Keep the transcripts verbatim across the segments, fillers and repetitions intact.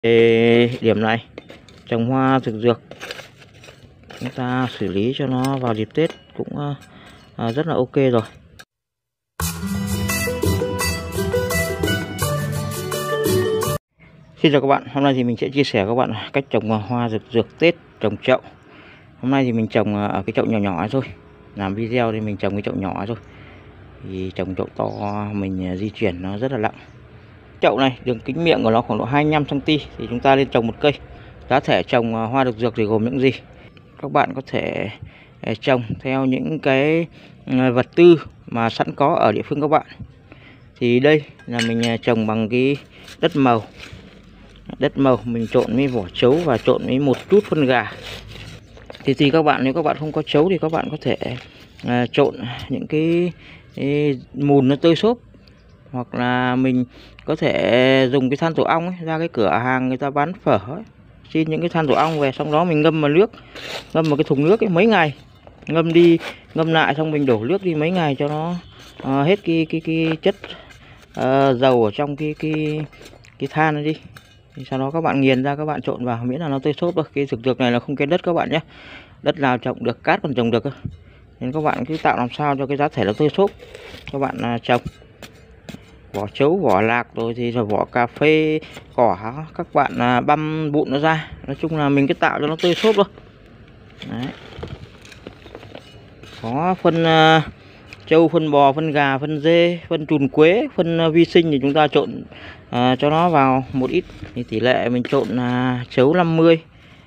Cái điểm này trồng hoa thực dược, chúng ta xử lý cho nó vào dịp Tết cũng à, rất là ok rồi. Xin chào các bạn, hôm nay thì mình sẽ chia sẻ các bạn cách trồng hoa thực dược Tết trồng chậu. Hôm nay thì mình trồng ở cái chậu nhỏ nhỏ thôi, làm video thì mình trồng cái chậu nhỏ thôi. Thì trồng chậu to mình di chuyển nó rất là nặng. Chậu này đường kính miệng của nó khoảng độ hai mươi lăm xăng ti mét thì chúng ta nên trồng một cây. Giá thể trồng hoa thực dược thì gồm những gì? Các bạn có thể trồng theo những cái vật tư mà sẵn có ở địa phương các bạn. Thì đây là mình trồng bằng cái đất màu. Đất màu mình trộn với vỏ trấu và trộn với một chút phân gà. Thì thì các bạn, nếu các bạn không có trấu thì các bạn có thể à, trộn những cái, cái mùn nó tơi xốp, hoặc là mình có thể dùng cái than tổ ong ấy, ra cái cửa hàng người ta bán phở ấy, xin những cái than tổ ong về, xong đó mình ngâm vào nước, ngâm vào cái thùng nước ấy mấy ngày, ngâm đi ngâm lại, xong mình đổ nước đi mấy ngày cho nó à, hết cái cái cái chất à, dầu ở trong cái cái cái than này đi. Thì sau đó các bạn nghiền ra, các bạn trộn vào, miễn là nó tơi xốp thôi. Cái thực dược này là không kén đất các bạn nhé, đất nào trồng được cát còn trồng được, nên các bạn cứ tạo làm sao cho cái giá thể nó tơi xốp, các bạn à, trồng. Vỏ trấu, vỏ lạc rồi thì là vỏ cà phê, cỏ các bạn à, băm bụn nó ra. Nói chung là mình cứ tạo cho nó tơi xốp thôi. Đấy. Có phân uh, trâu, phân bò, phân gà, phân dê, phân trùn quế, phân uh, vi sinh thì chúng ta trộn uh, cho nó vào một ít. Thì tỷ lệ mình trộn là uh, trấu năm mươi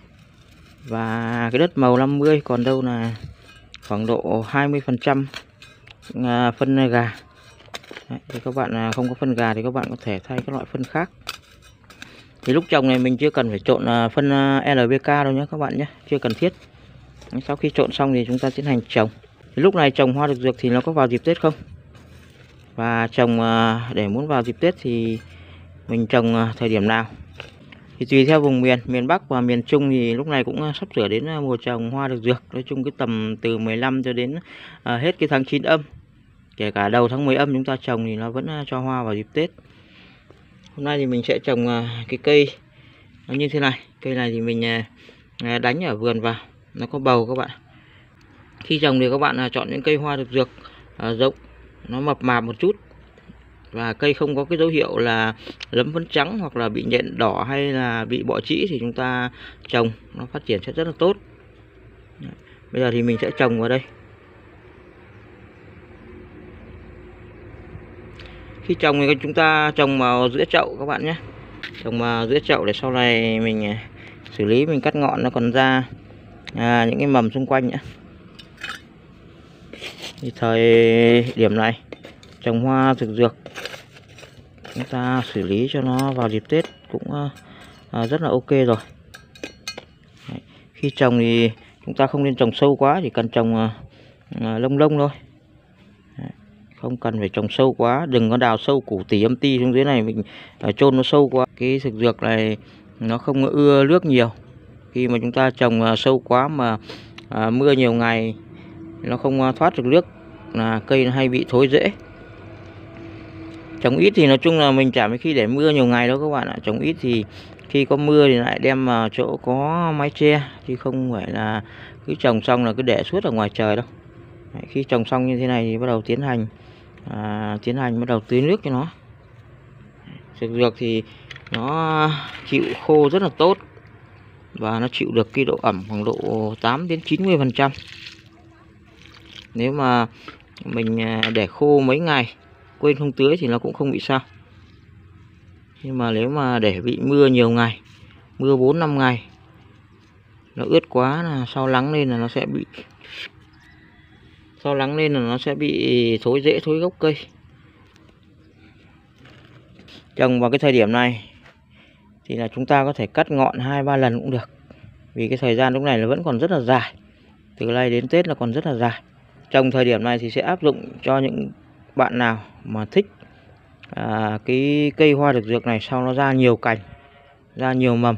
và cái đất màu năm mươi, còn đâu là khoảng độ hai mươi phần trăm uh, phân gà. Đấy, thì các bạn không có phân gà thì các bạn có thể thay các loại phân khác. Thì lúc trồng này mình chưa cần phải trộn phân lờ bê ca đâu nhé các bạn nhé, chưa cần thiết. Sau khi trộn xong thì chúng ta tiến hành trồng. Thì lúc này trồng hoa thực dược thì nó có vào dịp Tết không? Và trồng để muốn vào dịp Tết thì mình trồng thời điểm nào? Thì tùy theo vùng miền, miền Bắc và miền Trung thì lúc này cũng sắp sửa đến mùa trồng hoa thực dược. Nói chung cái tầm từ mười lăm cho đến hết cái tháng chín âm, kể cả đầu tháng mười âm chúng ta trồng thì nó vẫn cho hoa vào dịp Tết. Hôm nay thì mình sẽ trồng cái cây nó như thế này. Cây này thì mình đánh ở vườn vào, nó có bầu các bạn. Khi trồng thì các bạn chọn những cây hoa thực dược rộng, nó mập mạp một chút, và cây không có cái dấu hiệu là lấm phấn trắng hoặc là bị nhện đỏ hay là bị bọ trĩ thì chúng ta trồng nó phát triển sẽ rất là tốt. Bây giờ thì mình sẽ trồng vào đây. Khi trồng thì chúng ta trồng vào giữa chậu các bạn nhé, trồng vào giữa chậu để sau này mình xử lý, mình cắt ngọn nó còn ra à, những cái mầm xung quanh nữa. Thì thời điểm này trồng hoa thực dược, chúng ta xử lý cho nó vào dịp Tết cũng à, rất là ok rồi. Đấy. Khi trồng thì chúng ta không nên trồng sâu quá, chỉ cần trồng à, à, lông lông thôi. Đấy. Không cần phải trồng sâu quá, đừng có đào sâu củ tỉ âm ti xuống dưới này, mình à, chôn nó sâu quá. Cái thực dược này nó không ưa nước nhiều. Khi mà chúng ta trồng à, sâu quá mà à, mưa nhiều ngày nó không à, thoát được nước là cây nó hay bị thối rễ. Trồng ít thì nói chung là mình chả mấy khi để mưa nhiều ngày đâu các bạn ạ. Trồng ít thì khi có mưa thì lại đem vào chỗ có mái che, chứ không phải là cứ trồng xong là cứ để suốt ở ngoài trời đâu. Đấy, khi trồng xong như thế này thì bắt đầu tiến hành à, tiến hành bắt đầu tưới nước cho nó. Thực dược thì nó chịu khô rất là tốt và nó chịu được cái độ ẩm khoảng độ tám đến chín mươi phần trăm. Nếu mà mình để khô mấy ngày quên không tưới thì nó cũng không bị sao. Nhưng mà nếu mà để bị mưa nhiều ngày, mưa bốn năm ngày, nó ướt quá là sau nắng lên là nó sẽ bị sau nắng lên là nó sẽ bị thối rễ, thối gốc cây. Trồng vào cái thời điểm này thì là chúng ta có thể cắt ngọn hai ba lần cũng được, vì cái thời gian lúc này là vẫn còn rất là dài, từ nay đến Tết là còn rất là dài. Trồng thời điểm này thì sẽ áp dụng cho những bạn nào mà thích à, cái cây hoa thực dược này, sau nó ra nhiều cành, ra nhiều mầm.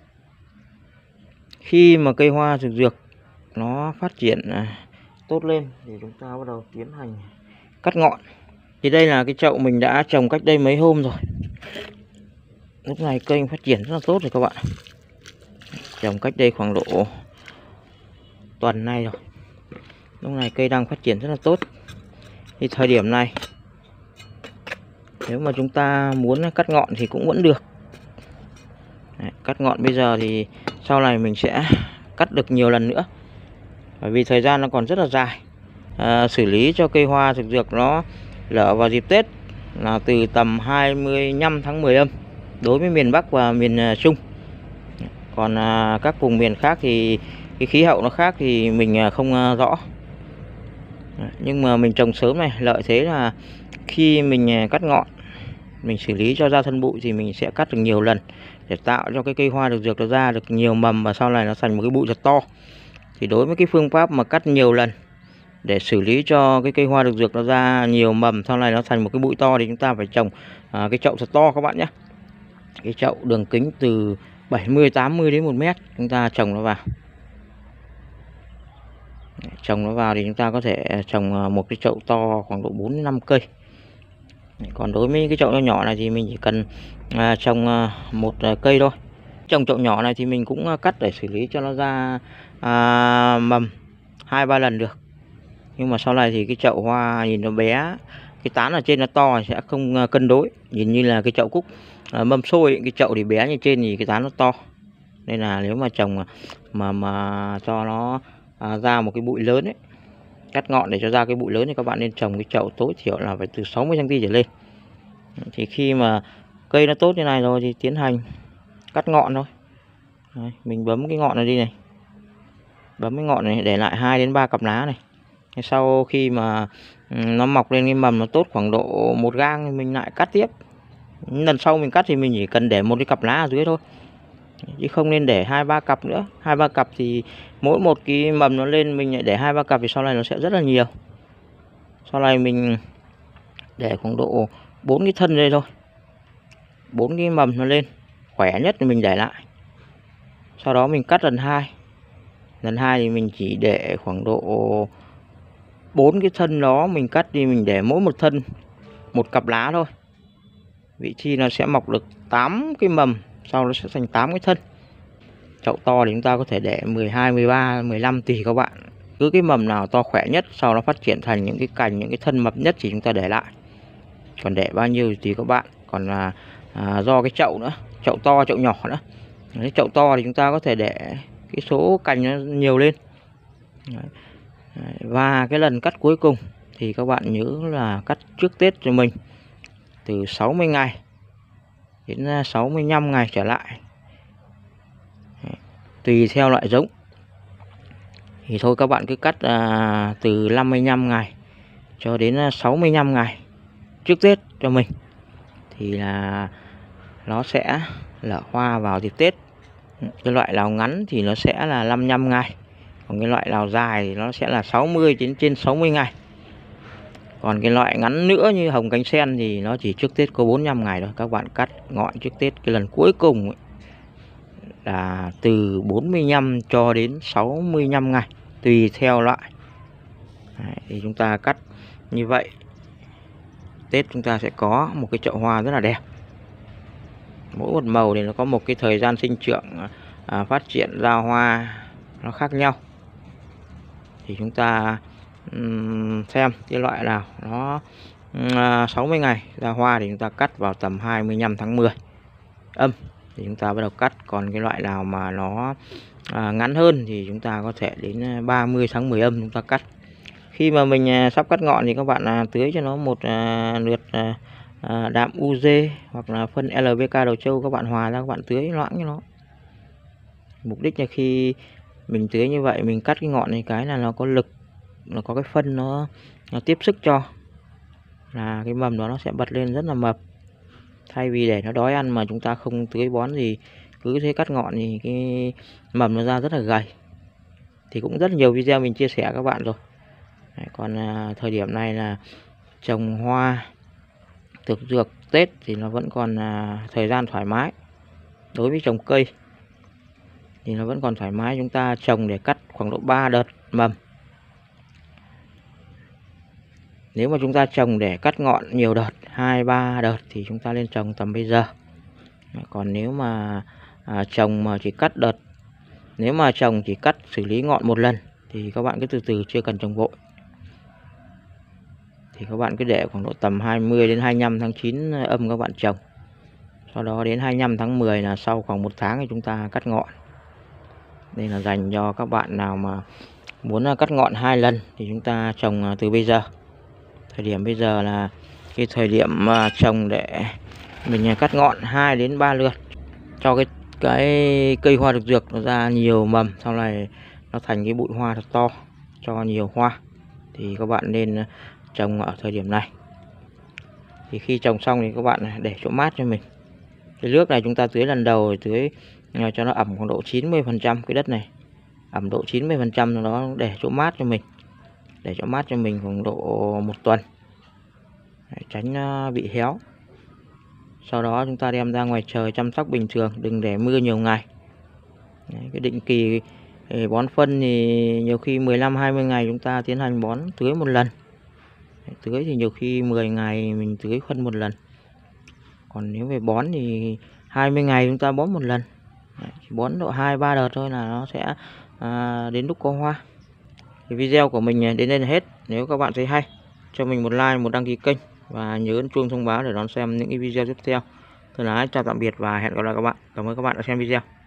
Khi mà cây hoa thực dược nó phát triển à, tốt lên thì chúng ta bắt đầu tiến hành cắt ngọn. Thì đây là cái chậu mình đã trồng cách đây mấy hôm rồi. Lúc này cây phát triển rất là tốt rồi các bạn. Trồng cách đây khoảng độ tuần nay rồi. Lúc này cây đang phát triển rất là tốt. Thì thời điểm này nếu mà chúng ta muốn cắt ngọn thì cũng vẫn được. Đấy, cắt ngọn bây giờ thì sau này mình sẽ cắt được nhiều lần nữa, bởi vì thời gian nó còn rất là dài. À, xử lý cho cây hoa thực dược nó lở vào dịp Tết là từ tầm hai mươi lăm tháng mười âm đối với miền Bắc và miền Trung. Còn à, các vùng miền khác thì cái khí hậu nó khác thì mình không à, rõ. Nhưng mà mình trồng sớm này, lợi thế là khi mình cắt ngọn, mình xử lý cho ra thân bụi thì mình sẽ cắt được nhiều lần để tạo cho cái cây hoa thực dược nó ra được nhiều mầm và sau này nó thành một cái bụi thật to. Thì đối với cái phương pháp mà cắt nhiều lần để xử lý cho cái cây hoa thực dược nó ra nhiều mầm, sau này nó thành một cái bụi to, thì chúng ta phải trồng à, cái chậu thật to các bạn nhé. Cái chậu đường kính từ bảy mươi tám mươi đến một mét, chúng ta trồng nó vào. Trồng nó vào thì chúng ta có thể trồng một cái chậu to khoảng độ bốn đến năm cây. Còn đối với cái chậu nhỏ này thì mình chỉ cần à, trồng à, một à, cây thôi. Trồng chậu nhỏ này thì mình cũng cắt để xử lý cho nó ra à, mầm hai ba lần được. Nhưng mà sau này thì cái chậu hoa nhìn nó bé, cái tán ở trên nó to sẽ không cân đối. Nhìn như là cái chậu cúc à, mâm xôi, cái chậu thì bé như trên thì cái tán nó to. Nên là nếu mà trồng mà mà cho nó à, ra một cái bụi lớn ấy, cắt ngọn để cho ra cái bụi lớn thì các bạn nên trồng cái chậu tối thiểu là phải từ sáu mươi xăng ti mét trở lên. Thì khi mà cây nó tốt như này rồi thì tiến hành cắt ngọn thôi. Đấy, mình bấm cái ngọn này đi này, bấm cái ngọn này để lại hai đến ba cặp lá này. Sau khi mà nó mọc lên cái mầm nó tốt khoảng độ một gang thì mình lại cắt tiếp. Lần sau mình cắt thì mình chỉ cần để một cái cặp lá ở dưới thôi, chứ không nên để hai ba cặp nữa. Hai ba cặp thì mỗi một cái mầm nó lên mình lại để hai ba cặp thì sau này nó sẽ rất là nhiều. Sau này mình để khoảng độ bốn cái thân đây thôi, bốn cái mầm nó lên khỏe nhất thì mình để lại. Sau đó mình cắt lần hai. Lần hai thì mình chỉ để khoảng độ bốn cái thân đó mình cắt đi, mình để mỗi một thân một cặp lá thôi. Vị trí nó sẽ mọc được tám cái mầm, sau nó sẽ thành tám cái thân. Chậu to thì chúng ta có thể để mười hai, mười ba, mười lăm tùy các bạn. Cứ cái mầm nào to khỏe nhất, sau nó phát triển thành những cái cành, những cái thân mập nhất thì chúng ta để lại. Còn để bao nhiêu thì tùy các bạn. Còn là à, do cái chậu nữa, chậu to, chậu nhỏ nữa. Cái chậu to thì chúng ta có thể để cái số cành nó nhiều lên. Đấy. Và cái lần cắt cuối cùng thì các bạn nhớ là cắt trước Tết cho mình, từ sáu mươi ngày đến sáu mươi lăm ngày trở lại. Đấy. Tùy theo loại giống thì thôi các bạn cứ cắt à, từ năm mươi lăm ngày cho đến sáu mươi lăm ngày trước Tết cho mình, thì là nó sẽ nở hoa vào dịp Tết. Cái loại nào ngắn thì nó sẽ là năm mươi lăm ngày, còn cái loại nào dài thì nó sẽ là sáu mươi đến trên sáu mươi ngày. Còn cái loại ngắn nữa như hồng cánh sen thì nó chỉ trước Tết có bốn mươi lăm ngày thôi. Các bạn cắt ngọn trước Tết cái lần cuối cùng ấy, là từ bốn mươi lăm cho đến sáu mươi lăm ngày tùy theo loại. Đấy, thì chúng ta cắt như vậy, Tết chúng ta sẽ có một cái chậu hoa rất là đẹp. Mỗi một màu thì nó có một cái thời gian sinh trưởng à, phát triển ra hoa nó khác nhau. Thì chúng ta um, xem cái loại nào nó um, sáu mươi ngày ra hoa thì chúng ta cắt vào tầm hai mươi lăm tháng mười âm thì chúng ta bắt đầu cắt. Còn cái loại nào mà nó à, ngắn hơn thì chúng ta có thể đến ba mươi tháng mười âm chúng ta cắt. Khi mà mình à, sắp cắt ngọn thì các bạn à, tưới cho nó một à, lượt à, à, đạm u giê hoặc là phân lờ vê ca đầu trâu, các bạn hòa ra các bạn tưới loãng cho nó. Mục đích là khi mình tưới như vậy, mình cắt cái ngọn này cái là nó có lực, nó có cái phân nó, nó tiếp sức cho là cái mầm đó nó sẽ bật lên rất là mập. Thay vì để nó đói ăn mà chúng ta không tưới bón gì, cứ thế cắt ngọn thì cái mầm nó ra rất là gầy. Thì cũng rất nhiều video mình chia sẻ các bạn rồi. Đấy, còn à, thời điểm này là trồng hoa thực dược Tết thì nó vẫn còn à, thời gian thoải mái. Đối với trồng cây thì nó vẫn còn thoải mái, chúng ta trồng để cắt khoảng độ ba đợt mầm. Nếu mà chúng ta trồng để cắt ngọn nhiều đợt, hai ba đợt thì chúng ta nên trồng tầm bây giờ. Còn nếu mà à, trồng mà chỉ cắt đợt, nếu mà trồng chỉ cắt xử lý ngọn một lần thì các bạn cứ từ từ, chưa cần trồng vội. Thì các bạn cứ để khoảng độ tầm hai mươi đến hai mươi lăm tháng chín âm các bạn trồng. Sau đó đến hai mươi lăm tháng mười là sau khoảng một tháng thì chúng ta cắt ngọn. Đây là dành cho các bạn nào mà muốn cắt ngọn hai lần thì chúng ta trồng từ bây giờ. Thời điểm bây giờ là cái thời điểm trồng để mình cắt ngọn hai đến ba lượt cho cái cái cây hoa độc dược nó ra nhiều mầm, sau này nó thành cái bụi hoa thật to, cho nhiều hoa. Thì các bạn nên trồng ở thời điểm này. Thì khi trồng xong thì các bạn để chỗ mát cho mình. Cái nước này chúng ta tưới lần đầu tưới cho nó ẩm khoảng độ chín mươi phần trăm cái đất này, ẩm độ chín mươi phần trăm, nó để chỗ mát cho mình, để chỗ mát cho mình khoảng độ một tuần. Để tránh bị héo. Sau đó chúng ta đem ra ngoài trời chăm sóc bình thường, đừng để mưa nhiều ngày. Đấy, cái định kỳ bón phân thì nhiều khi mười lăm hai mươi ngày chúng ta tiến hành bón tưới một lần. Đấy, tưới thì nhiều khi mười ngày mình tưới phân một lần. Còn nếu về bón thì hai mươi ngày chúng ta bón một lần. Đấy, bón độ hai ba đợt thôi là nó sẽ à, đến lúc có hoa. Thì video của mình đến đây là hết. Nếu các bạn thấy hay, cho mình một like, một đăng ký kênh và nhớ ấn chuông thông báo để đón xem những cái video tiếp theo. Thân ái chào tạm biệt và hẹn gặp lại các bạn. Cảm ơn các bạn đã xem video.